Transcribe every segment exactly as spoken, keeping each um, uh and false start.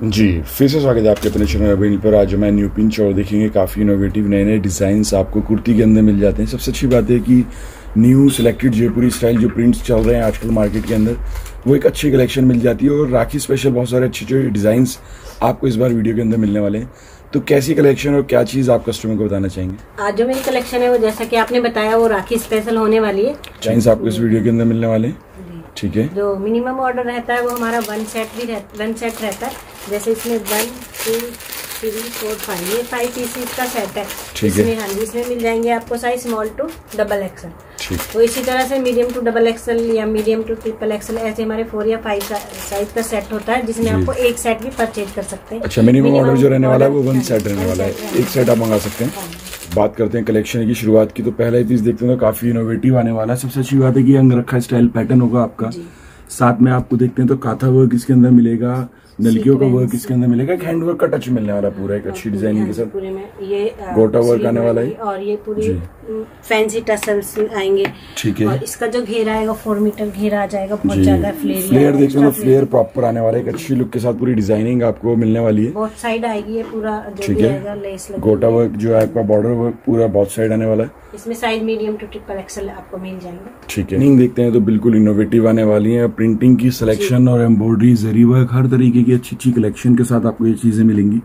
जी फिर से स्वागत है आपके अपने चैनल अभिनील पर। आज मैं न्यू पिंच और देखेंगे काफ़ी इनोवेटिव नए नए डिज़ाइंस आपको कुर्ती के अंदर मिल जाते हैं। सबसे अच्छी बात है कि न्यू सिलेक्टेड जयपुरी स्टाइल जो प्रिंट्स चल रहे हैं आजकल मार्केट के अंदर, वो एक अच्छी कलेक्शन मिल जाती है और राखी स्पेशल बहुत सारे अच्छे अच्छे डिज़ाइंस आपको इस बार वीडियो के अंदर मिलने वाले हैं। तो कैसी कलेक्शन और क्या चीज़ आप कस्टमर को बताना चाहेंगे? आज जो मेरी कलेक्शन है वो जैसा कि आपने बताया वो राखी स्पेशल होने वाली है। डिजाइंस आपको इस वीडियो के अंदर मिलने वाले हैं, ठीक है। जो मिनिमम ऑर्डर रहता है वो हमारा वन सेट भी रहता वन सेट रहता है। जैसे इसमें one two three four five ये फाइव पीसेस का सेट है, ठीक है। हाँ जी, इसमें मिल जाएंगे आपको size small to double XL. ठीक। तो इसी तरह से मीडियम टू डबल एक्सल या मीडियम टू ट्रिपल एक्सल ऐसे हमारे फोर या फाइव साइज का सेट होता है, जिसमें आपको एक सेट भी परचेज कर सकते हैं। अच्छा, मिनिमम ऑर्डर जो रहने वाला है वो वन सेट रहने वाला है, एक सेट आप मंगा सकते हैं। बात करते हैं कलेक्शन की शुरुआत की, तो पहला पीस देखते हैं तो काफी इनोवेटिव आने वाला है। सबसे अच्छी बात है कि अंगरखा स्टाइल पैटर्न होगा आपका, साथ में आपको देखते हैं तो काथा वर्क इसके अंदर मिलेगा, नलकियों का वर्क इसके अंदर मिलेगा, हैंड वर्क का टच मिलने वाला पूरा एक अच्छी डिजाइनिंग के साथ। पूरे में ये गोटा वर्क आने वाला है और ये पूरी फैंसी टसल्स आएंगे, ठीक है। और इसका जो घेरा आएगा फोर मीटर घेरा आ जाएगा, बहुत ज्यादा फ्लेयर फ्लेयर देखते हैं तो फ्लेयर प्रॉपर आने वाला है, एक अच्छी लुक के साथ पूरी डिजाइनिंग आपको मिलने वाली है। बहुत साइड आएगी ये पूरा, ठीक है। गोटा वर्क जो है आपका बॉर्डर वर्क पूरा बहुत साइड आने वाला है। इसमें size medium to triple XL आपको मिल जाएंगे, ठीक है। नहीं देखते हैं तो बिल्कुल इनोवेटिव आने वाली है। प्रिंटिंग की सिलेक्शन और एम्ब्रॉयडरी, जरी वर्क, हर तरीके की अच्छी अच्छी कलेक्शन के साथ आपको ये चीजें मिलेंगी।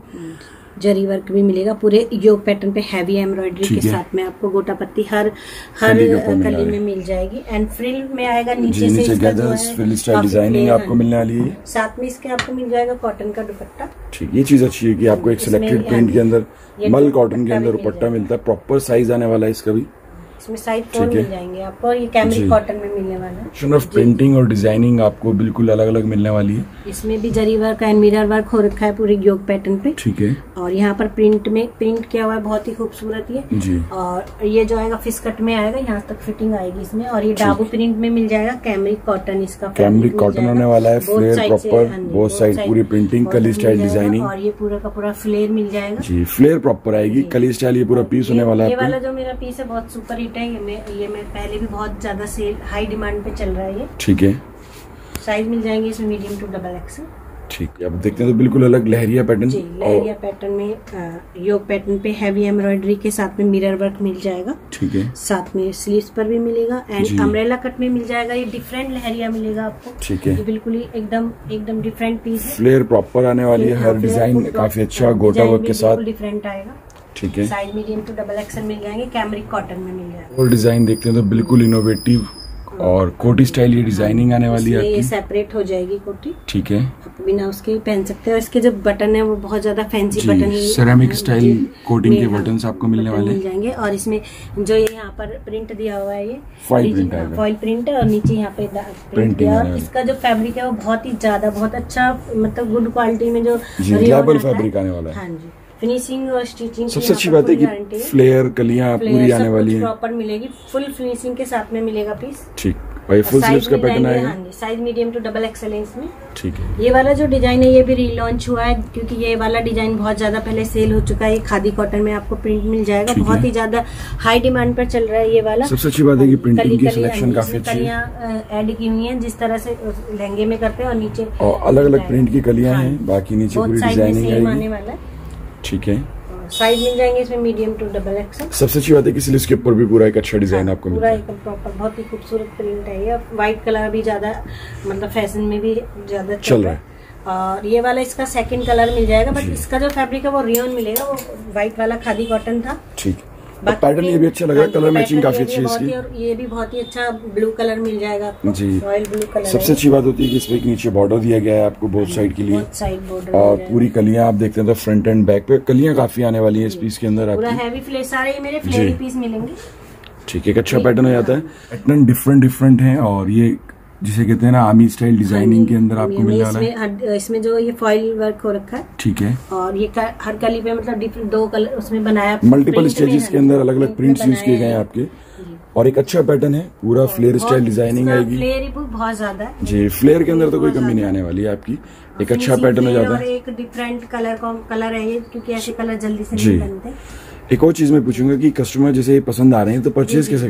जरी वर्क भी मिलेगा पूरे योग पैटर्न पे, हैवी एम्ब्रॉयडरी के साथ में आपको गोटा पत्ती हर हर कली में मिल जाएगी। एंड फ्रिल में आएगा नीचे से इसका जो है फ्रिल स्टाइल डिजाइनिंग आपको मिलने वाली है। साथ में इसके आपको मिल जाएगा कॉटन का दुपट्टा, ठीक। ये चीज अच्छी है कि आपको एक सिलेक्टेड प्रिंट के अंदर मल कॉटन के अंदर दुपट्टा मिलता है, प्रॉपर साइज आने वाला है इसका भी। इसमें साइज फोर मिल जाएंगे आपको, और ये कैमरिक कॉटन में मिलने वाला है। ऑफ प्रिंटिंग और डिजाइनिंग आपको बिल्कुल अलग अलग मिलने वाली है। इसमें भी zari work and mirror work हो रखा है पूरे योग पैटर्न पे, ठीक है। और यहाँ पर प्रिंट में प्रिंट किया हुआ है, बहुत ही खूबसूरत ये जी। और ये जो आएगा फिश कट में आएगा, यहाँ तक फिटिंग आएगी इसमें, और ये डाबू प्रिंट में मिल जाएगा। कैमरिक कॉटन इसका कैमरिक कॉटन होने वाला है, फ्लेयर प्रॉपर बोथ साइड पूरी प्रिंटिंग, कली स्टाइल डिजाइनिंग, और ये पूरा का पूरा फ्लेयर मिल जाएगा जी। फ्लेयर प्रॉपर आएगी, कली स्टाइल ये पूरा पीस होने वाला है। ये वाला जो मेरा पीस है बहुत सुपर हिट है, ये में पहले भी बहुत ज्यादा सेल हाई डिमांड पे चल रहा है ये, ठीक है। साइज मिल जाएंगे इसमें मीडियम टू डबल एक्सल, ठीक है। अब देखते हैं तो बिल्कुल अलग लहरिया पैटर्न, लहरिया पैटर्न में योग पैटर्न पे हैवी एम्ब्रॉयडरी के साथ में मिरर वर्क मिल जाएगा, ठीक है। साथ में स्लीव्स पर भी मिलेगा एंड अम्ब्रेला कट में मिल जाएगा। ये डिफरेंट लहरिया मिलेगा आपको, ठीक है। बिल्कुल ही एकदम एकदम डिफरेंट पीस है। फ्लेयर प्रॉपर आने वाली है, हर डिजाइन काफी अच्छा गोटा वर्क के साथ डिफरेंट आएगा, ठीक है। Size medium to double XL मिल जाएंगे, कैमरिक कॉटन में मिल जाएगा। और डिजाइन देखते हैं तो बिल्कुल इनोवेटिव और कोटी स्टाइल ये डिजाइनिंग आने वाली है। ये सेपरेट हो जाएगी कोटी, ठीक है। आप बिना उसके पहन सकते हैं। इसके जो बटन है वो बहुत ज्यादा फैंसी बटन है, सेरेमिक स्टाइल कोटिंग के बटन्स आपको मिलने वाले मिल जाएंगे। और इसमें जो ये यहाँ पर प्रिंट दिया हुआ है, ये फॉइल प्रिंट है, फॉइल प्रिंट है, और नीचे यहाँ पे प्रिंट दिया। और इसका जो फैब्रिक है वो बहुत ही ज्यादा बहुत अच्छा, मतलब गुड क्वालिटी में जो रिलायबल फैब्रिक आने वाला है। हाँ जी, फिनिशिंग और स्टिचिंग सबसे अच्छी बात है कि फ्लेयर कलियां पूरी आने वाली है, प्रॉपर मिलेगी, फुल फिनिशिंग के साथ में मिलेगा पीस, ठीक भाई। फुल स्लीव्स का पैटर्न आएगा, size medium to double XL है इसमें, ठीक है। ये वाला जो डिजाइन है ये भी रीलॉन्च हुआ है, क्योंकि ये वाला डिजाइन बहुत ज्यादा पहले सेल हो चुका है। ये खादी कॉटन में आपको प्रिंट मिल जाएगा, बहुत ही ज्यादा हाई डिमांड पर चल रहा है ये वाला। सबसे अच्छी बात है कि प्रिंटिंग की सिलेक्शन काफी अच्छी है, कलियां ऐड की हुई है जिस तरह से लहंगे में करते हैं, और नीचे और अलग अलग प्रिंट की कलियां हैं, बाकी नीचे पूरी डिजाइनिंग आने वाला है, ठीक है। साइज मिल जाएंगे इसमें मीडियम टू डबल एक्सल। सबसे अच्छी बात है कि स्लीव्स के ऊपर भी पूरा एक अच्छा डिजाइन आपको मिलता है, पूरा एक प्रॉपर बहुत ही खूबसूरत प्रिंट है ये। व्हाइट कलर भी ज्यादा मतलब फैशन में भी ज्यादा चल रहा है, और ये वाला इसका सेकंड कलर मिल जाएगा, बट इसका जो फैब्रिक है वो रियोन मिलेगा, वो व्हाइट वाला खादी कॉटन था, ठीक। पैटर्न ये भी अच्छा लग रहा है, कलर मैचिंग काफी अच्छी है इसकी, और ये भी बहुत ही अच्छा ब्लू कलर मिल जाएगा आपको जी, रॉयल ब्लू कलर। सबसे अच्छी बात होती है कि इसमें एक नीचे बॉर्डर दिया गया है आपको बोथ साइड के लिए, साइड बॉर्डर, और पूरी कलियां आप देखते हैं तो फ्रंट एंड बैक पे कलियां काफी आने वाली है इस पीस के अंदर, पूरा हैवी फ्लेयर, सारे मेरे फ्लेयरी पीस मिलेंगे, ठीक है। एक अच्छा पैटर्न हो जाता है, पैटर्न डिफरेंट डिफरेंट है, और ये जिसे कहते हैं ना आर्मी स्टाइल डिजाइनिंग के अंदर आपको मिलने वाला है। इसमें जो ये फॉइल वर्क हो रखा है, ठीक है, और ये हर कली पे मतलब दो कलर उसमें बनाया, मल्टीपल स्टेजेस के अंदर अलग अलग प्रिंट्स यूज किए गए हैं आपके, और एक अच्छा पैटर्न है, पूरा फ्लेयर स्टाइल डिजाइनिंग आएगी, फ्लेयर बहुत ज्यादा है जी। फ्लेयर के अंदर तो कोई कमी नहीं आने वाली है आपकी, एक अच्छा पैटर्न हो जाता है, एक डिफरेंट कलर का कलर है ये, क्योंकि ऐसे कलर जल्दी से नहीं बनते। एक और चीज मैं पूछूंगा कि कस्टमर जैसे पसंद आ रहे हैं तो परचेज कैसे करें?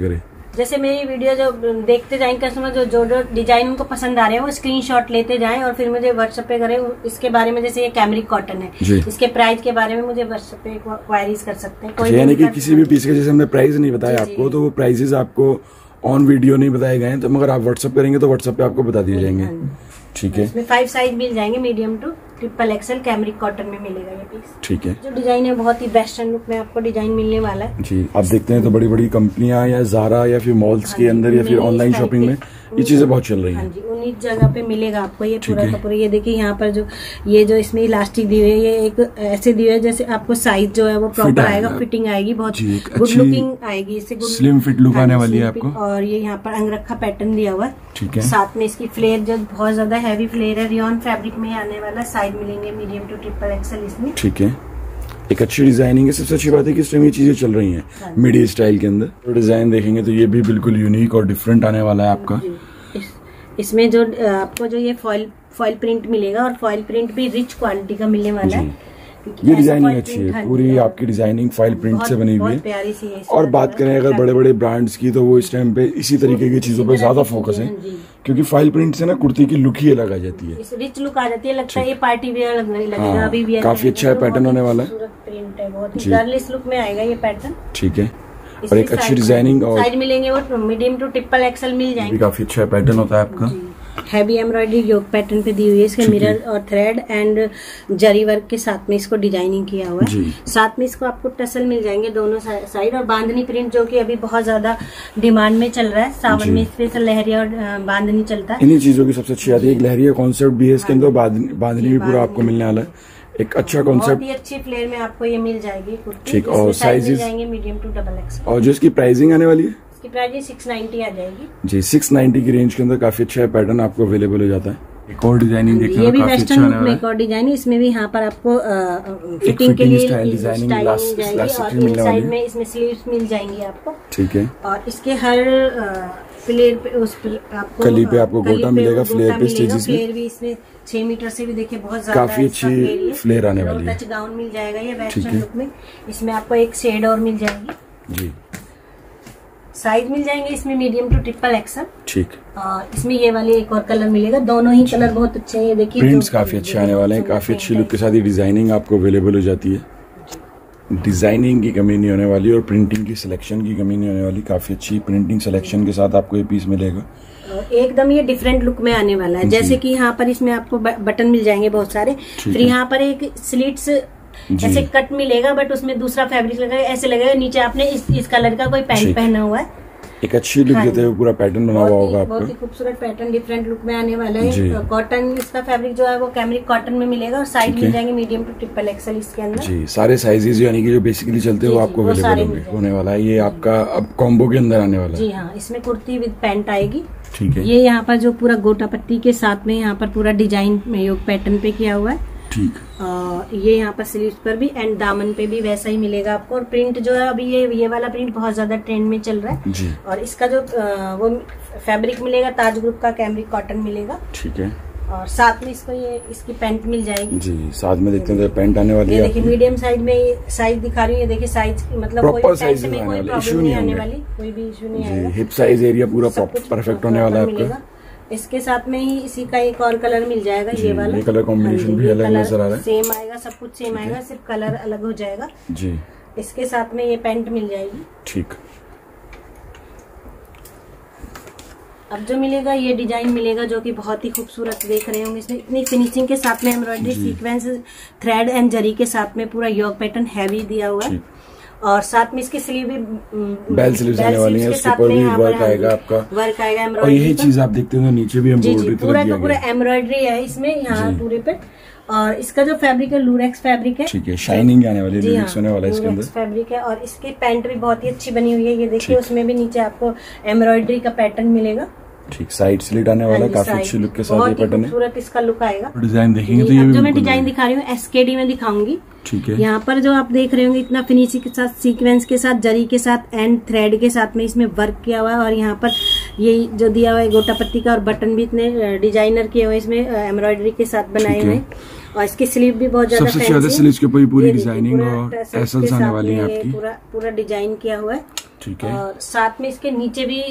जैसे मेरी वीडियो जो देखते जाएंगे कस्टमर, जो जो जो डिजाइन उनको पसंद आ रहे हैं वो स्क्रीनशॉट लेते जाएं और फिर मुझे व्हाट्सएप पे करें इसके बारे में। जैसे ये कैमरिक कॉटन है, इसके प्राइस के बारे में मुझे व्हाट्सएप पे क्वायरीज कर सकते हैं। कोई यानी कि किसी भी पीस के जैसे हमने प्राइस नहीं बताया आपको, तो वो प्राइसेस आपको ऑन वीडियो नहीं बताए गए हैं, तो मगर आप व्हाट्सएप करेंगे तो व्हाट्सएप पे आपको बता दिए जाएंगे। ठीक है, इसमें फाइव साइज मिल जाएंगे, medium to triple XL cambric cotton में मिलेगा ये पीस। ठीक है, जो डिजाइन है बहुत ही वेस्टर्न लुक में आपको डिजाइन मिलने वाला है जी। आप देखते हैं तो बड़ी बड़ी कंपनियां या ज़ारा या फिर मॉल्स के अंदर या फिर ऑनलाइन शॉपिंग में ये चीजें बहुत चल रही हैं। हाँ जी, उन्हीं जगह पे मिलेगा आपको ये पूरा का पूरा। ये देखिए यहाँ पर जो ये जो इसमें इलास्टिक दी हुई है, ये एक ऐसे दी हुई है जैसे आपको साइज जो है वो प्रॉपर आएगा, फिटिंग आएगी, बहुत गुड लुकिंग आएगी, इससे स्लिम फिट लुक आने वाली है आपको। और ये यहाँ पर अंगरखा पैटर्न दिया हुआ है। ठीक है, साथ में इसकी फ्लेयर जो बहुत ज्यादा हैवी फ्लेयर है, रियॉन फैब्रिक में आने वाला। साइज मिलेंगे मीडियम टू ट्रिपल एक्सएल इसमें। ठीक है, एक अच्छी डिजाइनिंग है। सबसे अच्छी बात है कि इस टाइम ये चीजें चल रही हैं मिडी स्टाइल के अंदर। तो डिजाइन देखेंगे तो ये भी बिल्कुल यूनिक और डिफरेंट आने वाला है आपका। इस, इसमें जो आपको जो ये फॉइल फॉइल प्रिंट मिलेगा और फॉइल प्रिंट भी रिच क्वालिटी का मिलने वाला है। ये डिजाइनिंग अच्छी है, पूरी आपकी डिजाइनिंग फाइल प्रिंट से बनी हुई है। और बात करें अगर बड़े बड़े ब्रांड्स की, तो वो इस टाइम पे इसी तरीके की चीजों पे ज्यादा फोकस है, क्योंकि फाइल प्रिंट से ना कुर्ती की लुक ही अलग आ जाती है, रिच लुक आ जाती है। लगता है ये पार्टी वेयर लगेगा, अभी भी काफी अच्छा पैटर्न होने वाला है। प्रिंट है, बहुत ही गर्लिश लुक में आएगा ये पैटर्न। ठीक है, और एक अच्छी डिजाइनिंग और साइज मिलेंगे वो मीडियम टू ट्रिपल एक्सएल मिल जाएंगे। काफी अच्छा पैटर्न होता है आपका। हैवी एम्ब्रॉयडरी योग पैटर्न पे दी हुई है, इसके मिरर और थ्रेड एंड जरी वर्क के साथ में इसको डिजाइनिंग किया हुआ है। साथ में इसको आपको टसल मिल जाएंगे दोनों साइड, और बांधनी प्रिंट जो कि अभी बहुत ज्यादा डिमांड में चल रहा है। सावन में स्पेशल लहरिया और बांधनी चलता है। इन्हीं चीजों की सबसे अच्छी आती है, एक लहरिया कॉन्सेप्ट भी है इसके अंदर, बांधनी भी पूरा आपको मिलने वाला है। एक अच्छा कॉन्सेप्ट, बहुत ही अच्छी फ्लेयर में आपको ये मिल जाएगी कुर्ती। ठीक, और साइजेस जाएंगे मीडियम टू डबल एक्स। और जो इसकी प्राइसिंग आने वाली है, इसकी प्राइस सिक्स नाइन्टी आ जाएगी जी। सिक्स नाइन्टी की रेंज के अंदर काफी अच्छा पैटर्न आपको अवेलेबल हो जाता है। एक और डिजाइनिंग देखना, ये भी वेस्टर्न लुक में एक और डिजाइन, इसमें भी यहाँ पर आपको आ, फिटिंग के लिए डिजाइनिंग मिल जाएगी और साइड में इसमें स्लीव्स मिल जाएंगी आपको। ठीक है, और इसके हर फ्लेयर पे उस पे आपको कली पे आपको गोटा मिलेगा, फ्लेयर पे स्टेजेस में। फ्लेयर भी इसमें छह मीटर से भी देखिए बहुत ज्यादा काफी अच्छी फ्लेयर आने वाली है। टच गाउन मिल जाएगा ये वेस्टर्न लुक में। इसमें आपको एक शेड और मिल जाएगी जी। साइज मिल जाएंगे इसमें मीडियम टू ट्रिपल एक्सएल। ठीक, और इसमें ये वाली एक और कलर मिलेगा। दोनों ही कलर बहुत अच्छे हैं, ये देखिए प्रिंट्स काफी अच्छे आने वाले हैं। काफी अच्छी लुक के साथ ये डिजाइनिंग आपको अवेलेबल हो जाती है। डिजाइनिंग की कमी नहीं होने वाली और प्रिंटिंग की सिलेक्शन की कमी नहीं होने वाली। काफी अच्छी प्रिंटिंग सिलेक्शन के साथ आपको ये पीस मिलेगा। एकदम ये डिफरेंट लुक में आने वाला है। जैसे कि यहाँ पर इसमें आपको बटन मिल जाएंगे बहुत सारे, फिर यहाँ पर एक स्लिट्स ऐसे कट मिलेगा, बट उसमें दूसरा फैब्रिक लगेगा, ऐसे लगेगा नीचे आपने इस, इस कलर का कोई पैंट पहना हुआ है। एक अच्छी लुक देते हुए पूरा पैटर्न बना हुआ होगा आपको। बहुत ही खूबसूरत पैटर्न डिफरेंट लुक में आने वाला है। कॉटन इसका फैब्रिक जो है वो कैमरिक कॉटन में मिलेगा और साइज मिल जाएंगे मीडियम टू ट्रिपल एक्सएल इसके अंदर जी। सारे साइजेस यानी कि जो बेसिकली चलते हैं वो आपको अवेलेबल होने वाला है। ये आपका अब कॉम्बो के अंदर आने वाला है जी। हाँ, इसमें कुर्ती विद पैंट आएगी। ठीक है, ये यहाँ पर जो पूरा गोटा पट्टी के साथ में यहाँ पर पूरा डिजाइन योग पैटर्न पे किया हुआ है। ठीक, आ, ये यहाँ पर स्लीव्स पर भी एंड दामन पे भी वैसा ही मिलेगा आपको। और प्रिंट जो है अभी ये ये वाला प्रिंट बहुत ज्यादा ट्रेंड में चल रहा है जी। और इसका जो आ, वो फैब्रिक मिलेगा ताज ग्रुप का कैमरिक कॉटन मिलेगा। ठीक है, और साथ में इसको ये इसकी पैंट मिल जाएगी जी। साथ में देखते हैं पैंट आने वाली है। देखिए मीडियम साइज में साइज दिखा रही हूँ। ये देखिए साइज मतलब कोई पैंट में कोई प्रॉब्लम नहीं आने वाली, कोई भी इशू नहीं आएगा। हिप साइज एरिया पूरा परफेक्ट होने वाला है आपका। इसके साथ में ही इसी का एक और कलर मिल जाएगा, ये वाला। ये कलर कॉम्बिनेशन भी अलग नजर आ रहा है। सेम आएगा, सब कुछ सेम आएगा, सिर्फ कलर अलग हो जाएगा जी। इसके साथ में ये पैंट मिल जाएगी। ठीक, अब जो मिलेगा ये डिजाइन मिलेगा जो कि बहुत ही खूबसूरत देख रहे होंगे। इसमें इतनी फिनिशिंग के साथ में embroidery sequence thread and zari के साथ में पूरा योक पैटर्न हैवी दिया हुआ है। और साथ में इसकी स्लीव भी बेल स्लीव्स आने वाली है। उसके ऊपर भी वर्क आएगा आपका, वर्क आएगा और यही चीज आप देखते हो नीचे भी एम्ब्रॉयडरी पूरा का पूरा एम्ब्रॉयडरी है इसमें यहाँ पूरे पे। और इसका जो फैब्रिक है लूरेक्स फैब्रिक है। ठीक है, शाइनिंग आने वाली है, होने वाला है इसके अंदर फैब्रिक है। और इसकी पैंट भी बहुत ही अच्छी बनी हुई है। ये देखिए उसमें भी नीचे आपको एम्ब्रॉयडरी का पैटर्न मिलेगा। ठीक, साइड स्लिट आने वाला है, काफी अच्छी लुक के साथ ये पैटर्न है। खूबसूरत इसका लुक आएगा। डिजाइन देखेंगे तो ये जो मैं डिजाइन दिखा रही हूँ एसकेडी में दिखाऊंगी। ठीक है, यहाँ पर जो आप देख रहे होंगे इतना फिनिशिंग के साथ, सीक्वेंस के साथ, जरी के साथ एंड थ्रेड के साथ में इसमें वर्क किया हुआ है। और यहाँ पर ये जो दिया हुआ है गोटा पत्ती का, और बटन भी इतने डिजाइनर किए हुए इसमें एम्ब्रॉयडरी के साथ बनाए हुए। और इसकी स्लीव भी बहुत ज्यादा सबसे ज्यादा स्लीव के ऊपर पूरी डिजाइनिंग और एसल्स आने वाली है आपकी। पूरा पूरा डिजाइन किया हुआ है। ठीक है। और साथ में इसके नीचे भी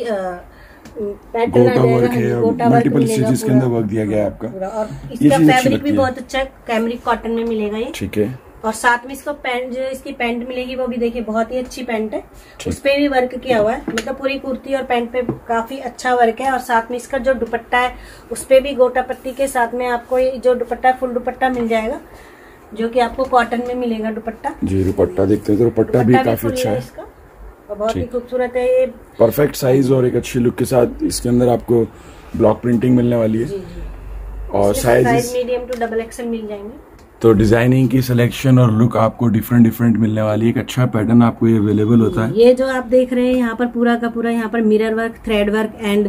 गोटा वर्क है, मल्टीपल स्टिचेस के अंदर वर्क दिया गया है आपका। और इसका फैब्रिक भी बहुत अच्छा कैमरिक कॉटन में मिलेगा ये। ठीक है। और साथ में इसको पैंट, जो इसकी पैंट मिलेगी वो भी देखिए बहुत ही अच्छी पैंट है, उस पे भी वर्क किया हुआ है। मतलब पूरी कुर्ती और पैंट पे काफी अच्छा वर्क है। और साथ में इसका जो दुपट्टा है उस पे भी गोटा पट्टी के साथ में आपको ये जो दुपट्टा है फुल दुपट्टा मिल जाएगा, जो कि आपको कॉटन में मिलेगा दुपट्टा। जी दुपट्टा देखते हैं तो दुपट्टा भी काफी अच्छा है इसका, बहुत ही खूबसूरत है ये। परफेक्ट साइज और एक अच्छी लुक के साथ इसके अंदर आपको ब्लॉक प्रिंटिंग मिलने वाली है। जी जी। और size medium to double XL मिल जाएंगे। तो डिजाइनिंग की सिलेक्शन और लुक आपको डिफरेंट डिफरेंट मिलने वाली है। एक अच्छा पैटर्न आपको ये अवेलेबल होता है। ये जो आप देख रहे हैं यहाँ पर पूरा का पूरा यहाँ पर mirror work, thread work and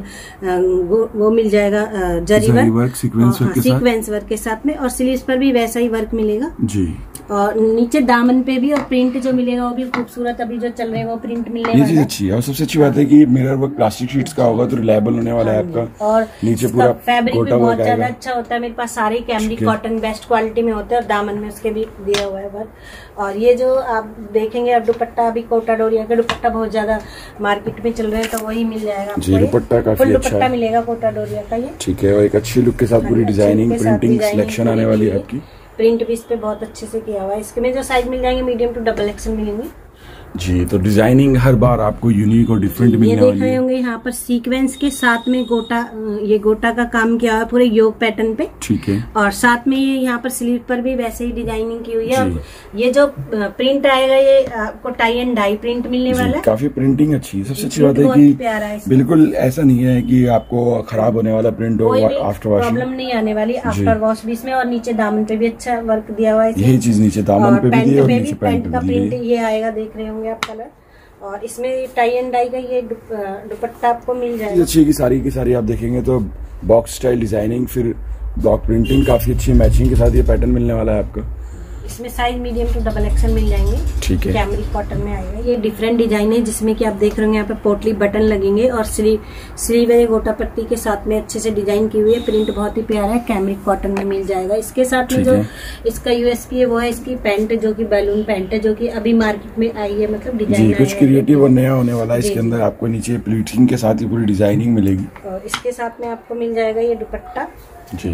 वो, वो मिल जाएगा जरी, जरी वर्क, वर्क सीक्वेंस वर्क के साथ सीक्वेंस वर्क के साथ में। और स्लीव्स पर भी वैसा ही वर्क मिलेगा जी। और नीचे दामन पे भी और प्रिंट जो मिलेगा वो भी खूबसूरत, अभी जो चल रहे हैं वो प्रिंट मिलने ये चीज अच्छी है। और सबसे अच्छी बात है कि मिरर वर्क प्लास्टिक शीट्स का होगा तो रिलायबल होने वाला है आपका। और नीचे पूरा फैब्रिक भी बहुत ज्यादा अच्छा होता है। मेरे पास सारे कैमरिक कॉटन बेस्ट क्वालिटी में होते हैं और दामन में उसके भी दिया हुआ है वर्क। और ये जो आप देखेंगे अब दुपट्टा, अभी कोटा डोरिया का दुपट्टा बहुत ज्यादा मार्केट में चल रहे हैं तो वही मिल जाएगा जी। दुपट्टा काफी अच्छा दुपट्टा मिलेगा कोटा डोरिया का ये। ठीक है। और एक अच्छी लुक के साथ पूरी डिजाइनिंग प्रिंटिंग सिलेक्शन आने वाली है आपकी। प्रिंट भी इस पे बहुत अच्छे से किया हुआ है। इसके में जो साइज मिल जाएंगे मीडियम टू डबल एक्सल मिलेंगे जी। तो डिजाइनिंग हर बार आपको यूनिक और डिफरेंट मिलने वाली है। ये देख रहे होंगे यहाँ पर सीक्वेंस के साथ में गोटा, ये गोटा का काम किया हुआ है पूरे योग पैटर्न पे। ठीक है। और साथ में ये यहाँ पर स्लीव पर भी वैसे ही डिजाइनिंग की हुई है। और ये जो प्रिंट आएगा ये आपको टाई एंड डाई प्रिंट मिलने वाला है। काफी प्रिंटिंग अच्छी है। सबसे अच्छी बात है कि बिल्कुल ऐसा नहीं है कि आपको खराब होने वाला प्रिंट हो, आफ्टर वॉश प्रॉब्लम नहीं आने वाली आफ्टर वॉश भी इसमें। और नीचे दामन पे भी अच्छा वर्क दिया हुआ है। यही चीज नीचे दामन पे भी और नीचे पैंट का प्रिंट ये आएगा, देख रहे होंगे आप कलर। और इसमें टाई एंड डाई का ये दुपट्टा आपको मिल जाएगा। अच्छी की सारी की सारी आप देखेंगे तो बॉक्स स्टाइल डिजाइनिंग, फिर ब्लॉक प्रिंटिंग, काफी अच्छी मैचिंग के साथ ये पैटर्न मिलने वाला है आपको। इसमें size medium to double XL मिल जाएंगे। ठीक है। कैमरिक कॉटन में आएगा। ये डिफरेंट डिजाइन है जिसमें कि आप देख रहे होंगे यहाँ पे पोटली बटन लगेंगे और स्लीव स्लीव है गोटा पट्टी के साथ में अच्छे से डिजाइन की हुई है। प्रिंट बहुत ही प्यारा है, कैमरिक कॉटन में मिल जाएगा। इसके साथ में जो इसका यूएसपी है वो है इसकी पैंट, जो की बैलून पैंट है, जो की अभी मार्केट में आई है। मतलब डिजाइन कुछ क्रिएटिव और नया होने वाला है इसके अंदर। आपको नीचे प्लीटिंग के साथ ही पूरी डिजाइनिंग मिलेगी। और इसके साथ में आपको मिल जाएगा ये दुपट्टा जी।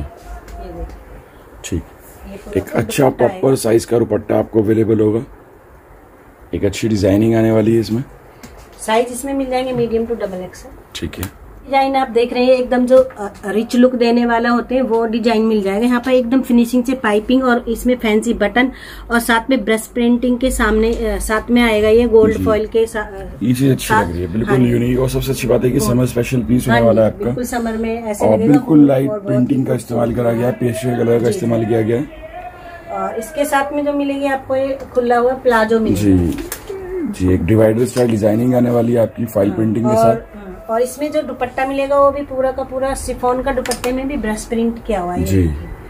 ठीक। एक अच्छा प्रॉपर साइज का दुपट्टा आपको अवेलेबल होगा। एक अच्छी डिजाइनिंग आने वाली है इसमें। साइज इसमें मिल जाएंगे मीडियम टू डबल एक्सल। ठीक है। डिजाइन आप देख रहे हैं एकदम जो रिच लुक देने वाला होते हैं वो डिजाइन मिल जाएगा। यहाँ पर एकदम फिनिशिंग से पाइपिंग और इसमें फैंसी बटन और साथ में ब्रश प्रिंटिंग के सामने साथ में आएगा ये गोल्ड फॉइल के साथ। ये चीज अच्छी लग रही है, बिल्कुल यूनिक। और सबसे अच्छी बात है कि समर स्पेशल पीस होने वाला है आपका। बिल्कुल समर में ऐसे और बिल्कुल लाइट प्रिंटिंग का इस्तेमाल करा गया है, पेस्टल कलर का इस्तेमाल किया गया है। और इसके साथ में जो मिलेगी आपको ये खुला हुआ प्लाजो मिलेगा जी जी। एक डिवाइडर स्टाइल डिजाइनिंग आने वाली है आपकी फाइल प्रिंटिंग के साथ। और इसमें जो दुपट्टा मिलेगा वो भी पूरा का पूरा शिफॉन का दुपट्टे में भी ब्रश प्रिंट किया हुआ है जी,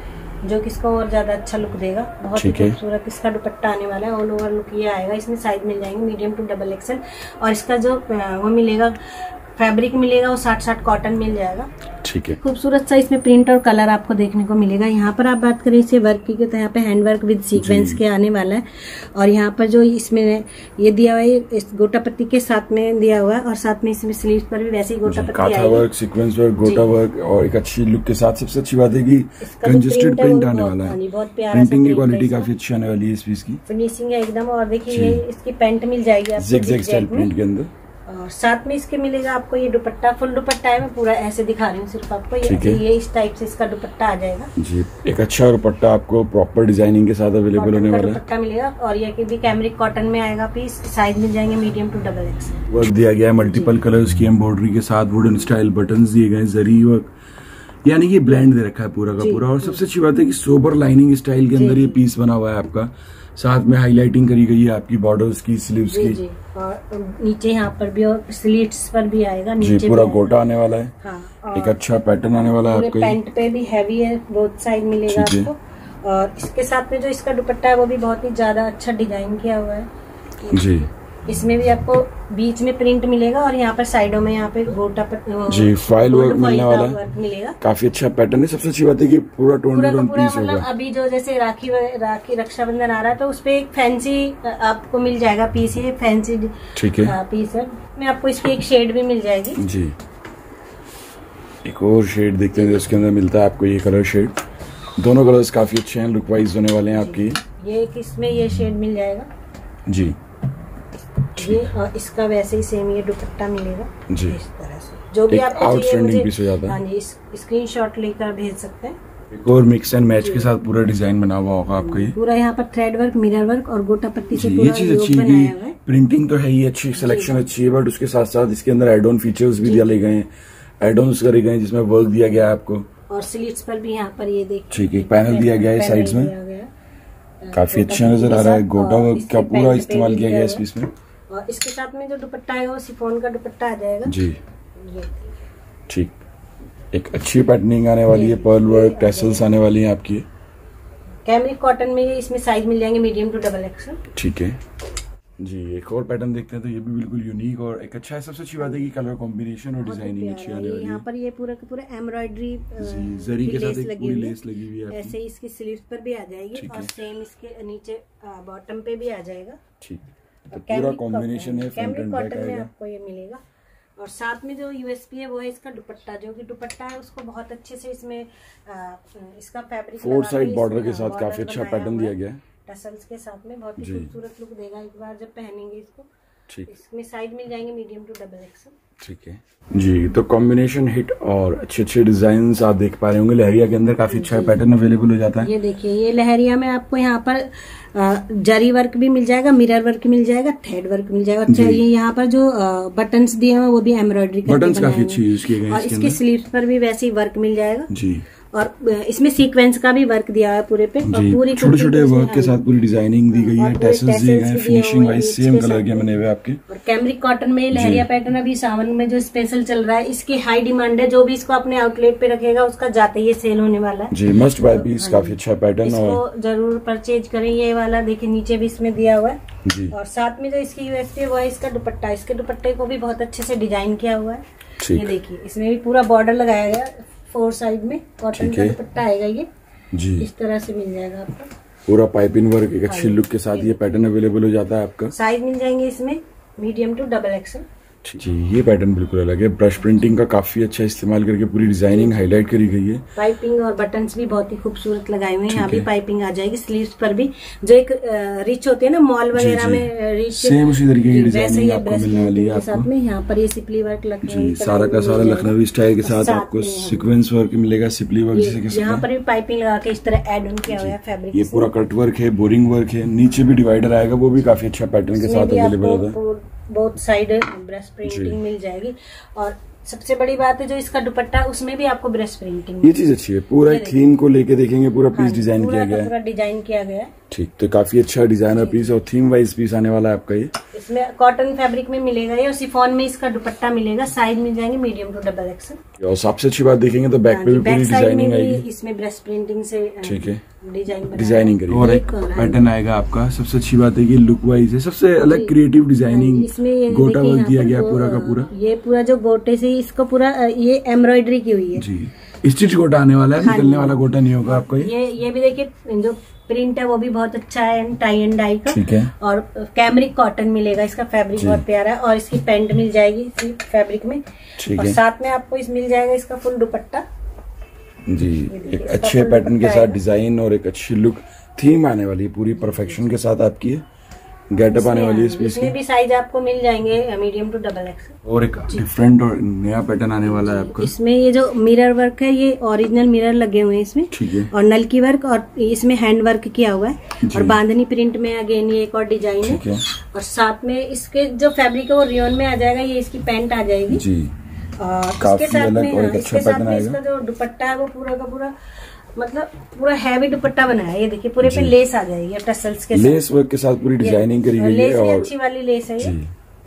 जो कि इसको और ज्यादा अच्छा लुक देगा। बहुत ही खूबसूरत इसका दुपट्टा आने वाला है। ऑल ओवर लुक ये आएगा। इसमें साइज मिल जाएंगे मीडियम टू डबल एक्सल। और इसका जो वो मिलेगा फैब्रिक मिलेगा वो साठ साठ कॉटन मिल जाएगा। ठीक है। खूबसूरत सा इसमें प्रिंट और कलर आपको देखने को मिलेगा। यहाँ पर आप बात करें इसे वर्क की तो यहाँ पे हैंड वर्क विद सीक्वेंस के आने वाला है। और यहाँ पर जो इसमें ये दिया हुआ है इस गोटा पत्ती के साथ में दिया हुआ है। और साथ में इसमें स्लीव्स पर भी वैसे ही गोटा पत्ती काथा work, sequence work, gota work और एक अच्छी लुक के साथ। सबसे अच्छी बात है कि कंजेस्टेड प्रिंट आने वाला है। बहुत प्यारा प्रिंटिंग की क्वालिटी काफी अच्छी आने वाली है इस पीस की। फिनिशिंग है एकदम। और देखिए इसकी पैंट मिल जाएगी आपको ज़िग-ज़ैग स्टाइल प्रिंट के अंदर। और साथ में इसके मिलेगा आपको ये दुपट्टा, फुल दुपट्टा है। मैं पूरा ऐसे दिखा रही हूँ सिर्फ आपको। ये ये इस टाइप से इसका दुपट्टा आ जाएगा जी। एक अच्छा दुपट्टा आपको प्रॉपर डिजाइनिंग के साथ अवेलेबल होने वाला है। दुपट्टा मिलेगा। और ये भी कैमरिक कॉटन में आएगा पीस। साइज मिल जाएंगे medium to double XL. Work दिया गया है मल्टीपल कलर्स की एम्ब्रॉयडरी के साथ। वुडन स्टाइल बटन्स दिए गए, जरी वर्क, यानी कि ब्लेंड दे रखा है पूरा का पूरा। और सबसे अच्छी बात है कि सोबर लाइनिंग स्टाइल के अंदर ये पीस बना हुआ है आपका। साथ में हाईलाइटिंग करी गई है आपकी बॉर्डर्स की, स्लीव्स की जी। और नीचे यहाँ पर भी और स्लीव्स पर भी आएगा। नीचे जी पूरा गोटा आने वाला है। हाँ। एक अच्छा पैटर्न आने वाला है आपको। पैंट पे भी हैवी है, बोथ साइड मिलेगा आपको। और इसके साथ में जो इसका दुपट्टा है वो भी बहुत ही ज्यादा अच्छा डिजाइन किया हुआ है जी। इसमें भी आपको बीच में प्रिंट मिलेगा और यहाँ पर साइडों में यहाँ पे गोटा पर जी फाइल वर्क मिलने वाला है, वर्क मिलेगा। काफी अच्छा पैटर्न है। सबसे अच्छी बात है कि पूरा टोन टू टोन पीस होगा। अभी जो जैसे राखी राखी रक्षाबंधन आ रहा है तो उस पे एक फैंसी आपको मिल जाएगा पीस, ये फैंसी ठीक है पीस है। में आपको इसकी एक शेड भी मिल जाएगी जी। एक और शेड देखते हैं इसके अंदर मिलता है आपको, ये कलर शेड। दोनों कलर्स काफी अच्छे हैं, लुक वाइज होने वाले हैं आपकी। ये एक इसमें ये शेड मिल जाएगा जी। ये और इसका वैसे ही सेम ये दुपट्टा मिलेगा जी। इस तरह से जो भी आपको आउटस्टैंडिंग पीस हो जाता है। हाँ जी, स्क्रीनशॉट लेकर भेज सकते हैं। एक और मिक्स एंड मैच के साथ पूरा डिजाइन बना हुआ होगा आपका। ये पूरा यहाँ पर थ्रेड वर्क, मिरर वर्क और गोटा पत्ती से ये चीज अच्छी है। प्रिंटिंग तो है ही अच्छी, सिलेक्शन अच्छी है, बट उसके साथ साथ इसके अंदर एड ऑन फीचर्स भी डाले गए हैं, एड ऑन करे गए हैं जिसमें वर्क दिया गया है आपको। और स्लीव्स पर भी यहाँ पर ये देखिए ठीक है, पैनल दिया गया है साइड्स में, काफी अच्छा नजर आ रहा है। गोटा वर्क का पूरा इस्तेमाल किया गया है इस पीस में। और इसके साथ में जो दुपट्टा है वो शिफॉन का दुपट्टा आ जाएगा जी। ठीक, एक अच्छी पैटर्निंग आने वाली है, पर्ल वर्क टैसल्स आने वाली है आपकी। कैमरिक कॉटन में इसमें साइज मिल जाएंगे मीडियम टू डबल एक्सल। ठीक है जी। एक और पैटर्न देखते हैं तो ये भी बिल्कुल यूनिक और एक अच्छा है। सबसे अच्छी बात है कि कलर कॉम्बिनेशन और डिजाइनिंग अच्छी आने वाली है। यहाँ पर ये पूरा का पूरा एम्ब्रॉयडरी जरी के साथ एक पूरी लेस लगी हुई है, ऐसे इसकी स्लीव्स पर भी आ जाएगी और सेम इसके नीचे बॉटम पे भी आ जाएगा। ठीक, तो पूरा कॉम्बिनेशन है, फ्रंट एंड बैक कॉटन में आपको ये मिलेगा। और साथ में जो यूएसपी है वो है इसका दुपट्टा, जो कि दुपट्टा है उसको बहुत अच्छे से इसमें आ, इसका फैब्रिक फोर साइड बॉर्डर के साथ काफी अच्छा पैटर्न दिया गया है, टसल्स के साथ में बहुत ही खूबसूरत लुक देगा एक बार जब पहनेंगे इसको। ठीक, इसमें साइज मिल जाएंगे मीडियम टू डबल एक्सल। ठीक है जी। तो कॉम्बिनेशन हिट और अच्छे अच्छे डिजाइन आप देख पा रहे होंगे। लहरिया के अंदर काफी अच्छा पैटर्न अवेलेबल हो जाता है। ये देखिए, ये लहरिया में आपको यहाँ पर जरी वर्क भी मिल जाएगा, मिरर वर्क मिल जाएगा, थ्रेड वर्क मिल जाएगा। अच्छा, ये यहाँ पर जो बटन्स दिए हैं वो भी एम्ब्रॉयडरी बटन्स काफी अच्छी यूज किए गए हैं। और इसकी स्लीव्स पर भी वैसे ही वर्क मिल जाएगा जी। और इसमें सीक्वेंस का भी वर्क दिया है पूरे पे, और पूरी छोटे छोटे वर्क के साथ पूरी डिजाइनिंग दी गई है, टैसल्स दिए गए हैं, फिनिशिंग वाइज सेम कलर के बने हुए आपके। और कैमरिक कॉटन में लहरिया पैटर्न अभी सावन में जो स्पेशल चल रहा है, इसकी हाई डिमांड है। जो भी इसको अपने आउटलेट पे रखेगा उसका जाते ही सेल होने वाला है जी। मस्ट बाय पीस, काफी अच्छा पैटर्न, और जरूर परचेज करें। ये वाला देखिए नीचे भी इसमें दिया हुआ है जी। और साथ में जो इसकी यूएसपी है वो है इसका दुपट्टा। इसके दुपट्टे को भी बहुत अच्छे से डिजाइन किया हुआ है। ये देखिए, इसमें भी पूरा बॉर्डर लगाया गया फोर साइड में, कॉटन का दुपट्टा आएगा ये जी। इस तरह से मिल जाएगा आपको पूरा पाइपिंग वर्क एक अच्छी लुक के साथ। ये पैटर्न अवेलेबल हो जाता है आपका। साइज मिल जाएंगे इसमें मीडियम टू डबल एक्सल जी। ये पैटर्न बिल्कुल अलग है, ब्रश प्रिंटिंग का काफी अच्छा इस्तेमाल करके पूरी डिजाइनिंग हाईलाइट करी गई है। पाइपिंग और बटन्स भी बहुत ही खूबसूरत लगाए हुए हैं। यहाँ भी पाइपिंग आ जाएगी, स्लीव्स पर भी जो एक रिच होती है ना मॉल वगैरह में रिच, सेम उसी तरीके की डिजाइनिंग आपको मिलने वाली है। साथ में यहाँ पर ये सिपली वर्क लखनवी सारा का सारा लखनवी स्टाइल के साथ आपको सीक्वेंस वर्क मिलेगा, सिपली वर्क जैसे यहाँ पर भी पाइपिंग लगा के इस तरह एड ऑन किया हुआ है फैब्रिक। ये पूरा कट वर्क है, बोरिंग वर्क है, नीचे भी डिवाइडर आएगा, वो भी काफी अच्छा पैटर्न के साथ अवेलेबल होता है। बहुत साइड ब्रश प्रिंटिंग मिल जाएगी। और सबसे बड़ी बात है जो इसका दुपट्टा उसमें भी आपको ब्रश प्रिंटिंग, ये चीज अच्छी है। पूरा एक थीम को लेके देखेंगे, पूरा पीस डिजाइन किया गया है, पूरा डिजाइन किया गया है। ठीक, तो काफी अच्छा डिजाइनर पीस और थीम वाइज पीस आने वाला है आपका। ये इसमें कॉटन फैब्रिक में मिलेगा ये, और शिफॉन में इसका दुपट्टा मिलेगा। साइज मिल जाएंगे मीडियम टू डबल एक्सल। और सबसे अच्छी बात देखेंगे तो बैक पे भी पूरी डिजाइनिंग आएगी, इसमें ब्रश प्रिंटिंग से ठीक है डिजाइन डिजाइनिंग करेगी और एक पैटर्न आएगा आपका। सबसे अच्छी बात है कि लुक वाइज है, सबसे अलग क्रिएटिव डिजाइनिंग, इसमें गोटा वर्क दिया गया पूरा का पूरा। ये पूरा जो गोटे से इसको पूरा ये एम्ब्रॉयडरी की हुई है जी। स्टिच गोटा आने वाला है, निकलने वाला गोटा नहीं होगा आपका। ये ये भी देखिए जो प्रिंट है वो भी बहुत अच्छा है, टाई एंड डाई का। ठीक है। और कैमरिक कॉटन मिलेगा, इसका फैब्रिक बहुत प्यारा है। और इसकी पैंट मिल जाएगी इसी फैब्रिक में, और साथ में आपको इस मिल जाएगा इसका फुल दुपट्टा जी। एक अच्छे पैटर्न के साथ डिजाइन और एक अच्छी लुक थीम आने वाली है, पूरी परफेक्शन के साथ आपकी है। गेटअप आने वाली है इस पीस की। भी साइज आपको मिल जाएंगे मीडियम टू डबल एक्सल। और एक डिफरेंट और नया पैटर्न आने वाला है आपका। इसमें ये जो मिरर वर्क है ये ओरिजिनल मिरर लगे हुए हैं इसमें, ठीक है। और नलकी वर्क और इसमें हैंड वर्क किया हुआ है, और बांधनी प्रिंट में अगेन ये एक और डिजाइन है, है। और साथ में इसके जो फैब्रिक है वो रियोन में आ जाएगा। ये इसकी पैंट आ जाएगी जी। और इसके साथ में और एक अच्छा पैटर्न आएगा। इसका जो दुपट्टा है वो पूरा का पूरा मतलब पूरा हैवी दुपट्टा बनाया है। ये देखिए पूरे पे लेस आ जाएगी टसल्स के साथ, लेस वर्क के साथ पूरी डिजाइनिंग करी गई है। और अच्छी वाली लेस है ये,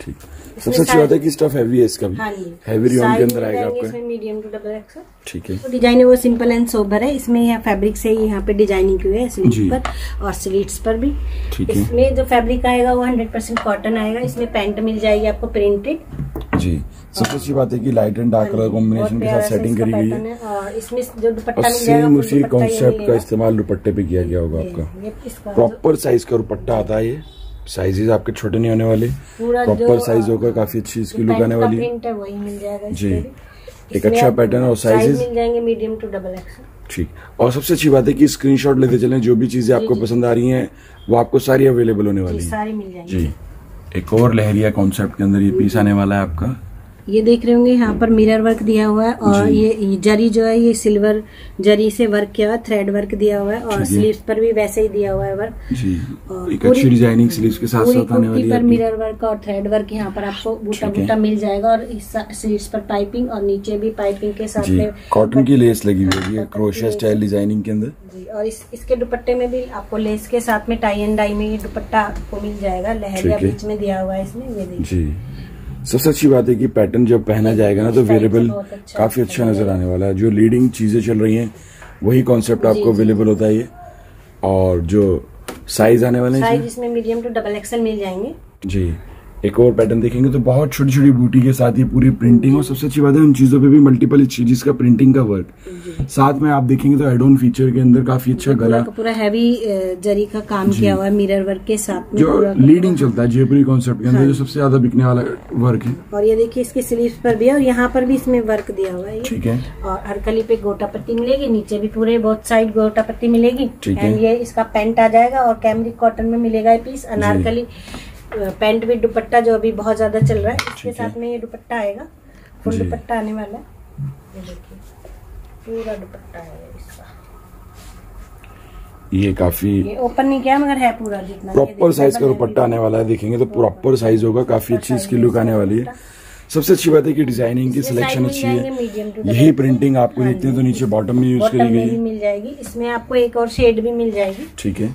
ठीक, सबसे अच्छी बात है कि स्टफ हैवी है इसका भी। हाँ जी, हैवी रियॉन के अंदर आएगा आपका। इसमें मीडियम टू डबल एक्सेल। ठीक है, तो डिजाइन है वो सिंपल एंड सोबर है। इसमें यहाँ फैब्रिक से यहाँ पे डिजाइनिंग की हुई है स्लीव पर और स्लीव्स पर भी। ठीक है, इसमें जो फैब्रिक आएगा वो हंड्रेड परसेंट कॉटन आएगा। इसमें पैंट मिल जाएगी आपको प्रिंटेड। जी, सबसे अच्छी बात है कि light and dark colour combination के साथ सेटिंग करी गई है और इसमें जो दुपट्टा मिल जाएगा उसी कॉन्सेप्ट का इस्तेमाल दुपट्टे पे किया गया होगा आपका। प्रॉपर साइज का दुपट्टा आता है, ये साइजेस आपके छोटे नहीं होने वाले, प्रॉपर साइज होगा, काफी अच्छी इसकी लुक आने वाली है। वही मिल जाएगा जी, एक अच्छा पैटर्न और साइजेस मिल जाएंगे मीडियम टू डबल एक्सेल। ठीक, और सबसे अच्छी बात है कि स्क्रीनशॉट लेते चलें, जो भी चीजें आपको पसंद आ रही हैं वो आपको सारी अवेलेबल होने वाली है, सारी मिल जाएंगी। जी, एक और लहरिया कॉन्सेप्ट के अंदर ये पीस आने वाला है आपका। ये देख रहे होंगे यहाँ पर मिरर वर्क दिया हुआ है और ये जरी जो है ये सिल्वर जरी से वर्क किया हुआ है, थ्रेड वर्क दिया हुआ है और स्लीव्स पर भी वैसे ही दिया हुआ है वर्क। जी, और एक अच्छी डिजाइनिंग स्लीव्स के साथ साथ आने वाली है। पर मिरर वर्क और थ्रेड वर्क यहाँ पर आपको बूटा बूटा मिल जाएगा और इस स्लीव्स पर पाइपिंग और नीचे भी पाइपिंग के साथ में कॉटन की लेस लगी हुई है क्रोशिया स्टाइल डिजाइनिंग के अंदर। जी, और इस इसके दुपट्टे में भी आपको लेस के साथ में टाई एंड डाई में ये दुपट्टा आपको मिल जाएगा, लहरिया बीच में दिया हुआ है इसमें। ये देखिए, सबसे अच्छी बात है कि पैटर्न जब पहना जाएगा ना तो वेरिएबल अच्छा काफी अच्छा नजर आने वाला है। जो लीडिंग चीजें चल रही हैं वही कॉन्सेप्ट आपको अवेलेबल होता है ये, और जो साइज आने वाले हैं साइज इसमें मीडियम टू डबल एक्सेल मिल जाएंगे। जी, एक और पैटर्न देखेंगे तो बहुत छोटी छोटी बूटी के साथ ये पूरी प्रिंटिंग, और सबसे अच्छी बात है उन चीजों पे भी मल्टीपल चीज का प्रिंटिंग का वर्क, साथ में आप देखेंगे तो एड ऑन फीचर के अंदर काफी अच्छा गला पूरा हैवी जरी का काम किया हुआ है मिरर वर्क के साथ में, जो लीडिंग चलता है जयपुरी कॉन्सेप्ट के अंदर, जो सबसे ज्यादा बिकने वाला वर्क है। और ये देखिए इसके स्लीव्स पर भी है और यहाँ पर भी इसमें वर्क दिया हुआ है। ठीक है, और हर कली पे गोटा पत्ती मिलेगी, नीचे भी पूरे बहुत साइड गोटा पत्ती मिलेगी। एंड ये इसका पैंट आ जाएगा और कैमरिक कॉटन में मिलेगा ये piece. Anarkali pant with dupatta जो अभी बहुत ज्यादा चल रहा है, इसके साथ में ये दुपट्टा आएगा, फुल दुपट्टा आने वाला है। ये देखिए पूरा दुपट्टा है इसका, ये काफी ये ओपन नहीं किया मगर है पूरा जितना प्रॉपर साइज का दुपट्टा आने वाला है। देखेंगे तो प्रॉपर साइज होगा, काफी अच्छी इसकी लुक आने वाली है। सबसे अच्छी बात है कि डिजाइनिंग की सिलेक्शन अच्छी है, यही प्रिंटिंग आपको देखते हैं तो नीचे बॉटम में यूज करी गई मिल जाएगी। इसमें आपको एक और शेड भी मिल जाएगी। ठीक है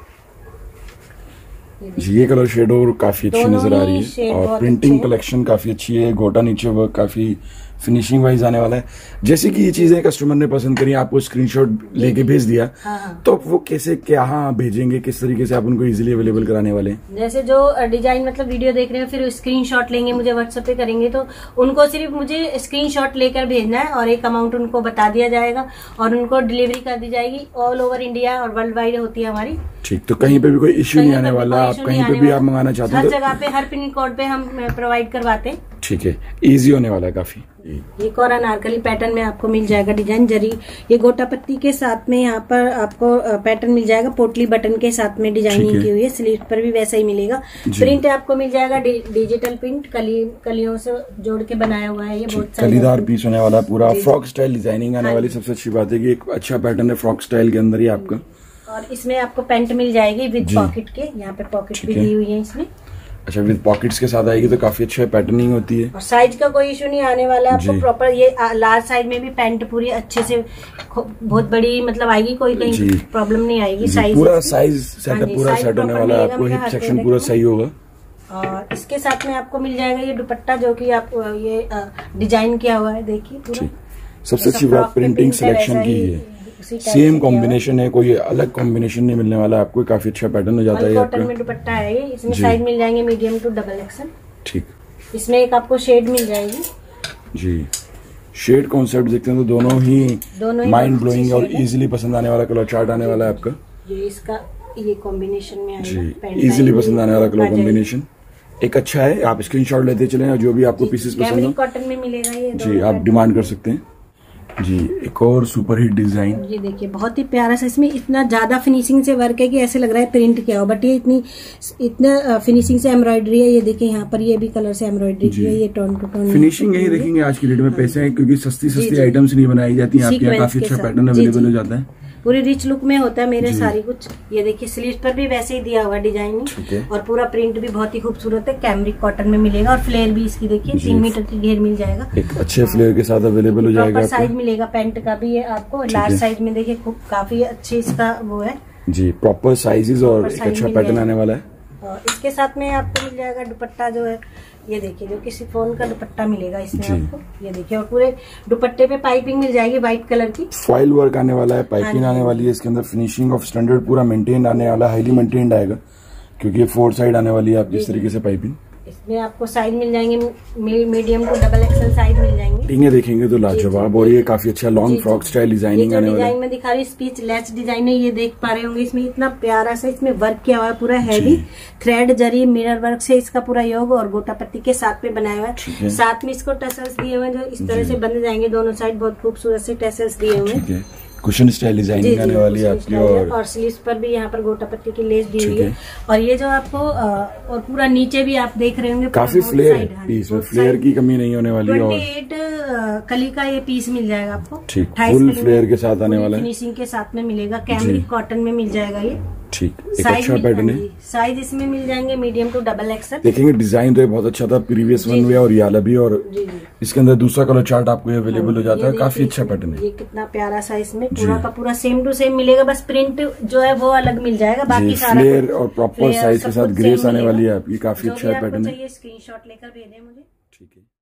जी, ये कलर शेड और काफी अच्छी नजर आ रही है और प्रिंटिंग कलेक्शन काफी अच्छी है। गोटा नीचे वर्क काफी फिनिशिंग वाइज आने वाला है। जैसे कि ये चीजें कस्टमर ने पसंद करी, आपको स्क्रीनशॉट लेके भेज दिया, हाँ। तो वो कैसे क्या हाँ भेजेंगे, किस तरीके से आप उनको इजीली अवेलेबल कराने वाले हैं? जैसे जो डिजाइन मतलब वीडियो देख रहे हैं फिर स्क्रीनशॉट लेंगे, मुझे व्हाट्सएप पे करेंगे तो उनको सिर्फ मुझे स्क्रीनशॉट लेकर भेजना है और एक अमाउंट उनको बता दिया जाएगा और उनको डिलीवरी कर दी जाएगी। ऑल ओवर इंडिया और वर्ल्ड वाइड होती है हमारी। ठीक, तो कहीं पे भी कोई इश्यू नहीं आने वाला, आप कहीं पे भी आप मंगाना चाहते हैं हर जगह पे हर पिन कोड पे हम प्रोवाइड करवाते हैं। ठीक है, इजी होने वाला है काफी। एक और अनारकली पैटर्न में आपको मिल जाएगा डिजाइन जरी, ये गोटा पत्ती के साथ में यहाँ पर आपको पैटर्न मिल जाएगा, पोटली बटन के साथ में डिजाइनिंग की हुई है। स्लीव पर भी वैसा ही मिलेगा। प्रिंट आपको मिल जाएगा डिजिटल प्रिंट, कली कलियों से जोड़ के बनाया हुआ है। ये बहुत कलीदार पीस होने वाला, पूरा फ्रॉक स्टाइल डिजाइनिंग आने वाली। सबसे अच्छी बात है कि एक अच्छा पैटर्न है फ्रॉक स्टाइल के अंदर ही आपका। और इसमें आपको पैंट मिल जाएगी विद पॉकेट के, यहाँ पे पॉकेट भी दी हुई है इसमें। अच्छा, विद पॉकेट्स के साथ आएगी तो काफी अच्छा पैटर्निंग होती है और साइज का कोई इशू नहीं आने वाला है आपको। प्रॉपर ये लार्ज साइज में भी पैंट पूरी अच्छे से बहुत बड़ी मतलब आएगी, कोई कहीं प्रॉब्लम नहीं आएगी। साइज पूरा साइज सेटअप पूरा सेट होने वाला है आपको, हिप सेक्शन पूरा सही होगा। और इसके साथ में आपको मिल जाएगा ये दुपट्टा जो कि आप ये डिजाइन किया हुआ है, देखिए पूरा। सबसे अच्छी बात प्रिंटिंग सिलेक्शन की है, सेम कॉम्बिनेशन है, कोई अलग कॉम्बिनेशन नहीं मिलने वाला आपको। काफी अच्छा पैटर्न हो जाता है। कॉटन में दुपट्टा है ये, इसमें साइज मिल जाएंगे मीडियम टू डबल एक्सेल। ठीक, इसमें एक आपको शेड मिल जाएगी। जी, शेड कॉन्सेप्ट देखते हैं तो दोनों ही दोनों माइंड ब्लोइंग और इजीली पसंद आने वाला कलर चार्ट आने वाला है आपका। ये इसका ये कॉम्बिनेशन में जी, इजीली पसंद आने वाला कलर कॉम्बिनेशन एक अच्छा है। आप स्क्रीनशॉट लेते चले और जो भी आपको पीसेस पसंद हो कॉटन में मिलेगा ये जी, आप डिमांड कर सकते हैं। जी, एक और सुपर हिट डिजाइन, ये देखिए बहुत ही प्यारा सा, इसमें इतना ज्यादा फिनिशिंग से वर्क है कि ऐसे लग रहा है प्रिंट किया हो, बट ये इतनी इतना फिनिशिंग से एम्ब्रॉयडरी है। ये देखिए यहाँ पर ये भी कलर से एम्ब्रॉयडरी की है। ये टोन टू टोन फिनिशिंग यही देखेंगे आज की डेट में पैसे हैं क्योंकि सस्ती सस्ती आइटम्स नहीं बनाई जाती है आपके यहाँ। काफी अच्छा पैटर्न अवेलेबल हो जाता है, पूरी रिच लुक में होता है मेरे सारी कुछ। ये देखिए स्लीव पर भी वैसे ही दिया हुआ डिजाइन और पूरा प्रिंट भी बहुत ही खूबसूरत है। कैमरिक कॉटन में मिलेगा और फ्लेयर भी इसकी देखिए तीन मीटर की घेर मिल जाएगा, एक अच्छे फ्लेयर के साथ अवेलेबल हो जाएगा। साइज मिलेगा पैंट का भी है आपको, लार्ज साइज में देखिए खूब काफी अच्छी इसका वो है जी, प्रॉपर साइजेस और एक अच्छा पैटर्न आने वाला है। और इसके साथ में आपको मिल जाएगा दुपट्टा जो है, ये देखिए जो किसी फोन का दुपट्टा मिलेगा इसमें आपको, ये देखिए। और पूरे दुपट्टे पे पाइपिंग मिल जाएगी व्हाइट कलर की, फॉइल वर्क आने वाला है, पाइपिंग आने वाली है इसके अंदर, फिनिशिंग ऑफ स्टैंडर्ड पूरा मेंटेन आने वाला, हाईली मेंटेन्ड आएगा क्योंकि ये फोर साइड आने वाली है आपकी इस तरीके से पाइपिंग। इसमें आपको साइज मिल जाएंगे, medium to double XL size मिल जाएंगे। टींगे देखेंगे तो लाजवाब, और ये काफी अच्छा लॉन्ग फ्रॉक स्टाइल डिजाइनिंग आने वाला है। डिजाइन में दिखा रही स्पीच लेस डिजाइन है, ये देख पा रहे होंगे। इसमें इतना प्यारा सा इसमें वर्क किया हुआ है, पूरा हैवी थ्रेड जरी मिरर वर्क से इसका पूरा योग और गोटा पत्ती के साथ में बनाया हुआ है। साथ में इसको टसल्स दिए हुए हैं जो इस तरह से बन जाएंगे दोनों साइड, बहुत खूबसूरत से टसल्स दिए हुए हैं। कुशन स्टाइल डिजाइनिंग आने वाली है आपकी, और और स्लीव्स पर भी यहाँ पर गोटा पत्ती की लेस दी हुई है। और ये जो आपको और पूरा नीचे भी आप देख रहे होंगे काफी फ्लेयर पीस में, फ्लेयर की कमी नहीं होने वाली है। और अट्ठाईस कली का ये पीस मिल जाएगा आपको, ठीक फुल फ्लेयर के साथ आने वाला है, फिनिशिंग के साथ में मिलेगा। कैमरिक कॉटन में मिल जाएगा ये, ठीक एक अच्छा पैटर्न है। साइज इसमें मिल जाएंगे मीडियम टू डबल एक्सल। देखेंगे डिजाइन तो बहुत अच्छा था, प्रीवियस वन वे और ये वाला भी, और इसके अंदर दूसरा कलर चार्ट आपको अवेलेबल हो जाता है। काफी अच्छा पैटर्न है, ये कितना प्यारा सा इसमें पूरा का पूरा सेम टू सेम मिलेगा, बस प्रिंट जो है वो अलग मिल जाएगा, बाकी सारा फ्लेयर और प्रॉपर साइज के साथ ग्रेस आने वाली है आपकी। काफी अच्छा पैटर्न है, स्क्रीनशॉट लेकर भेजें मुझे, ठीक है।